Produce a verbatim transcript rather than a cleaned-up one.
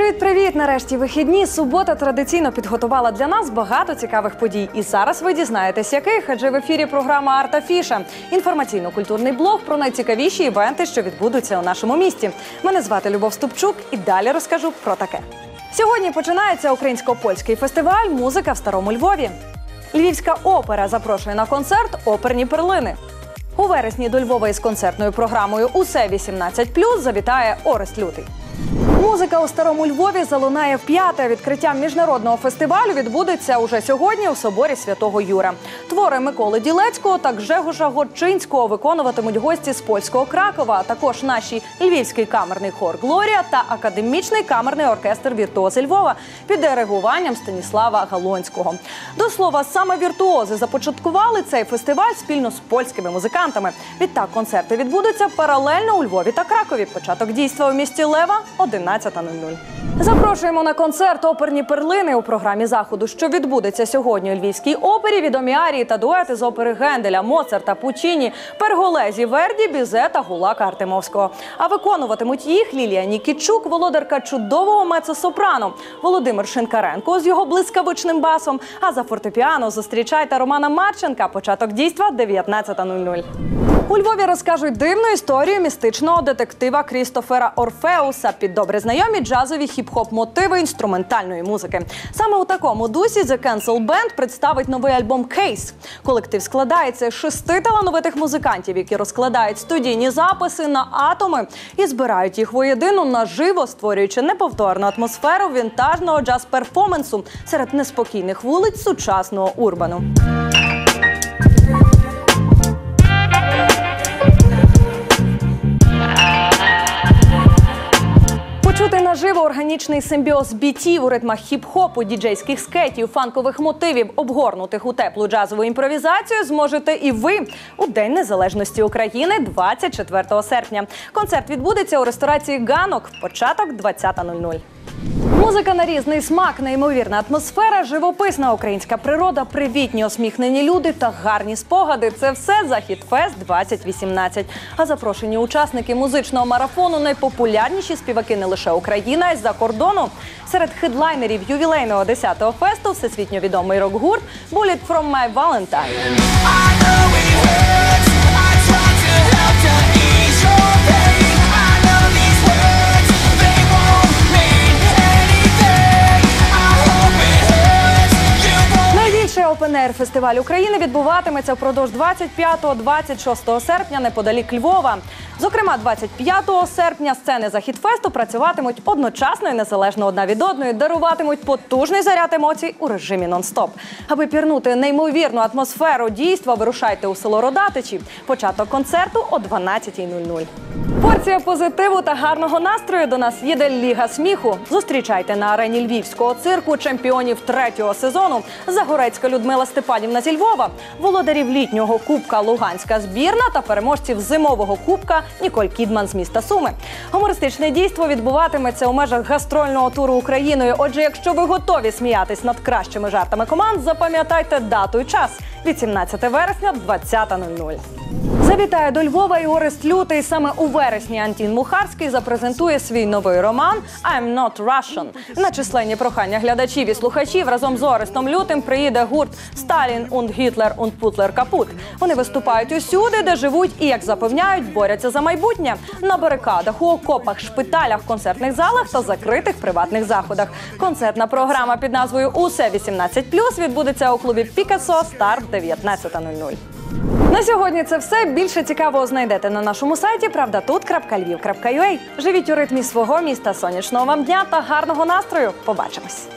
Привіт-привіт! Нарешті вихідні. Субота традиційно підготувала для нас багато цікавих подій. І зараз ви дізнаєтесь, яких, адже в ефірі програма «Арт Афіша» – інформаційно-культурний блог про найцікавіші івенти, що відбудуться у нашому місті. Мене звати Любов Ступчук і далі розкажу про таке. Сьогодні починається українсько-польський фестиваль «Музика в Старому Львові». Львівська опера запрошує на концерт «Оперні перлини». У вересні до Львова із концертною програмою «Усе вісімнадцять плюс» завітає Орест Лютий. Музика у Старому Львові залунає вп'яте. Відкриття міжнародного фестивалю відбудеться уже сьогодні у соборі Святого Юра. Твори Миколи Ділецького та Гжегоша Горчинського виконуватимуть гості з польського Кракова, а також наші Львівський камерний хор «Глорія» та Академічний камерний оркестр «Віртуози Львова» під диригуванням Станіслава Галонського. До слова, саме віртуози започаткували цей фестиваль спільно з польськими музикантами. Відтак концерти відбудуться паралельно у Львові та Кракові. Початок дійства у місті Лева – одинадцята нуль нуль. Запрошуємо на концерт «Оперні перлини» у програмі заходу, що відбудеться сьогодні у Львівській опері. Відомі арії та дуети з опери Генделя, Моцарта, Пучіні, Перголезі, Верді, Бізе та Гулака Артемовського. А виконуватимуть їх Лілія Нікітчук, володарка чудового меццо-сопрано, Володимир Шинкаренко з його блискавичним басом, а за фортепіано зустрічайте Романа Марченка. Початок дійства – дев'ятнадцята нуль нуль. У Львові розкажуть дивну історію містичного детектива Крістофера Орфеуса під добре знайомі джазові хіп-хоп мотиви інструментальної музики. Саме у такому дусі The Cancel Band представить новий альбом «Кейс». Колектив складається з шести талановитих музикантів, які розкладають студійні записи на атоми і збирають їх воєдину наживо, створюючи неповторну атмосферу вінтажного джаз-перформансу серед неспокійних вулиць сучасного урбану. Почути наживо органічний симбіоз бітів у ритмах хіп-хопу, діджейських скетів, фанкових мотивів, обгорнутих у теплу джазову імпровізацію, зможете і ви у День Незалежності України двадцять четвертого серпня. Концерт відбудеться у ресторації «Ганок». Початок двадцята нуль нуль. Музика на різний смак, неймовірна атмосфера, живописна українська природа, привітні осміхнені люди та гарні спогади – це все «Західфест двадцять вісімнадцять». А запрошені учасники музичного марафону – найпопулярніші співаки не лише України, а й з-за кордону. Серед хедлайнерів ювілейного десятого фесту всесвітньо відомий рок-гурт «Bullet from my Valentine». Опен-ейр фестиваль України відбуватиметься впродовж двадцять п'ятого - двадцять шостого серпня неподалік Львова. Зокрема, двадцять п'ятого серпня сцени Західфесту працюватимуть одночасно і незалежно одна від одної, даруватимуть потужний заряд емоцій у режимі нон-стоп. Аби пірнути неймовірну атмосферу дійства, вирушайте у село Родатичі. Початок концерту о дванадцятій нуль нуль. Порція позитиву та гарного настрою до нас їде Ліга сміху. Зустрічайте на арені Львівського цирку чемпіонів третього сезону Загорецька Людмила Степанівна зі Львова, володарів літнього кубка Луганська збірна та переможців зимового кубка Ніколь Кідман з міста Суми. Гумористичне дійство відбуватиметься у межах гастрольного туру Україною. Отже, якщо ви готові сміятись над кращими жартами команд, запам'ятайте дату і час – вісімнадцяте вересня, двадцята нуль нуль. Завітає до Львова і Орест Лютий. Саме у вересні Антін Мухарський запрезентує свій новий роман «I'm not Russian». На численні прохання глядачів і слухачів разом з Орестом Лютим приїде гурт «Сталін und Гітлер und Путлер Капут». Вони виступають усюди, де живуть і, як запевняють, борються за майбутнє. На барикадах, у окопах, шпиталях, концертних залах та закритих приватних заходах. Концертна програма під назвою «Усе вісімнадцять плюс» відбудеться у клубі «Пікассо», старт дев'ятнадцята нуль нуль. На сьогодні це все. Більше цікавого знайдете на нашому сайті правда тут крапка львів крапка ю а. Живіть у ритмі свого міста, сонячного вам дня та гарного настрою. Побачимось!